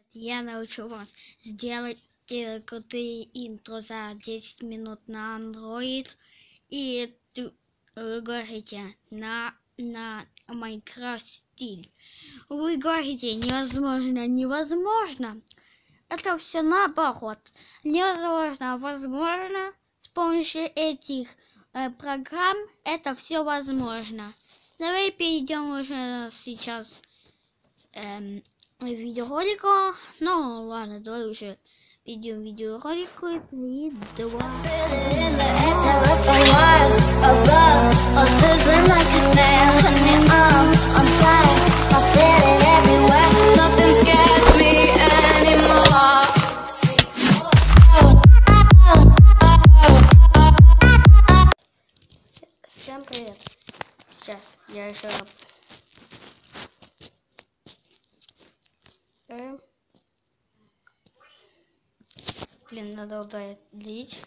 Я научу вас сделать крутые интро за 10 минут на Android. И вы говорите на Minecraft стиль. Вы говорите невозможно, невозможно. Это все наоборот. Невозможно, возможно. С помощью этих программ это все возможно. Давай перейдем уже сейчас видеоролику. Ну ладно, давай уже перейдем видеоролику. 3, 2. Всем привет. Сейчас я еще блин, надо удалить.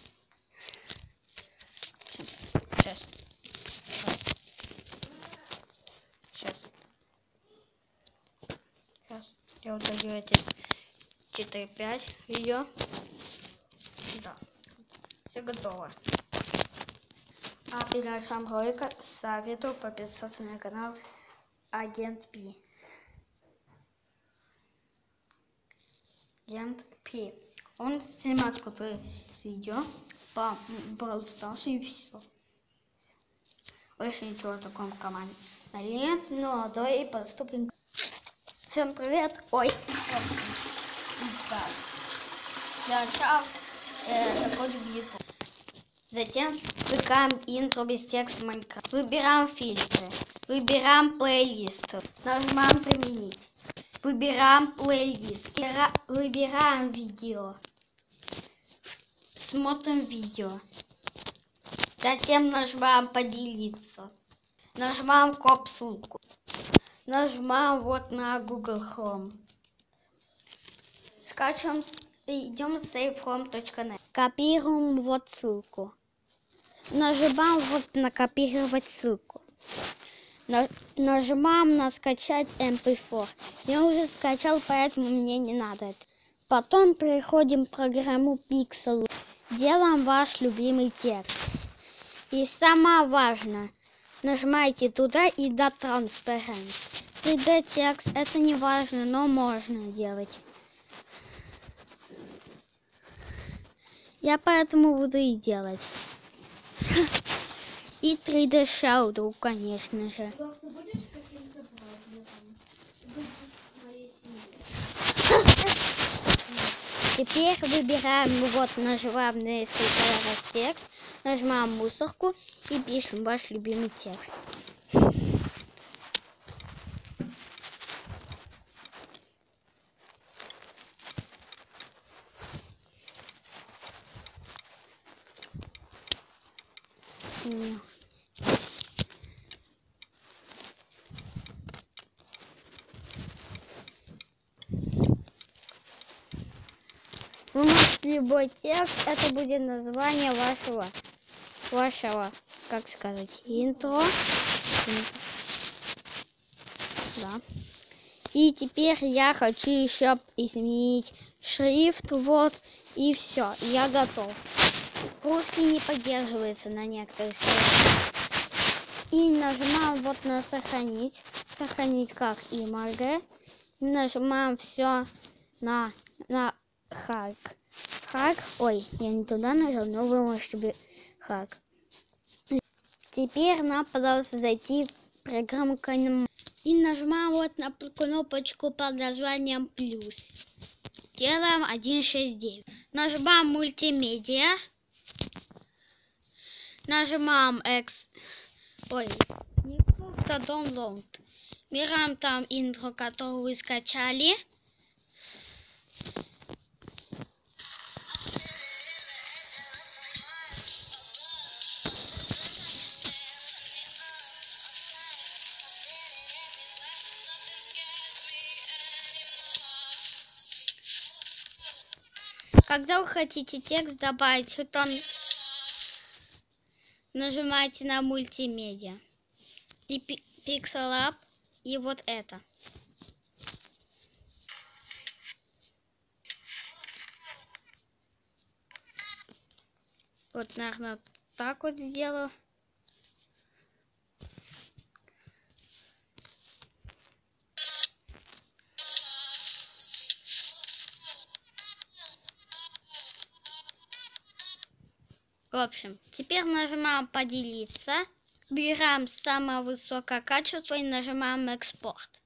Сейчас я удалю эти 4-5 видео. Да, все готово. А перед началом ролика советую подписаться на канал Агент Пи. Агент Пи. Он снимает крутые видео по Brawl Stars и все. Больше ничего в таком канале нет, но давай поступим. Всем привет! Ой! Да. Для начала заходим в YouTube. Затем выбираем интро без текста Майнкрафт. Выбираем фильтры. Выбираем плейлисты. Нажимаем применить. Выбираем плейлист. Выбираем видео. Смотрим видео. Затем нажимаем поделиться. Нажимаем ссылку. Нажимаем вот на Google Chrome. Скачиваем. Идем в savefrom.net. Копируем вот ссылку. Нажимаем вот на копировать ссылку. Нажимаем на скачать MP4. Я уже скачал, поэтому мне не надо это. Потом переходим в программу Pixel. Делаем ваш любимый текст. И самое важное, нажимаете туда и до Transparent. 3D текст, это не важно, но можно делать. Я поэтому буду и делать. И 3D Shadow, конечно же. Теперь выбираем, вот нажимаем на несколько раз текст, нажимаем мусорку и пишем ваш любимый текст. Вы можете любой текст, это будет название вашего, как сказать, интро. Да. И теперь я хочу еще изменить шрифт, вот, и все, я готов. Русский не поддерживается на некоторых сайтах. И нажимаем вот на сохранить как img. И нажимаем все на хак. Ой, я не туда нажал, но вы можете хак. Теперь нам, пожалуйста, зайти в программу и нажимаем вот на кнопочку под названием плюс. Делаем 1.6.9. Нажимаем мультимедиа. Нажимаем не просто download. Берем там интро, которое вы скачали. Когда вы хотите текст добавить, то нажимаете на мультимедиа и Pixel Lab и вот это. Вот, наверное, так вот сделаю. В общем, теперь нажимаем поделиться. Выбираем самое высокое качество и нажимаем экспорт.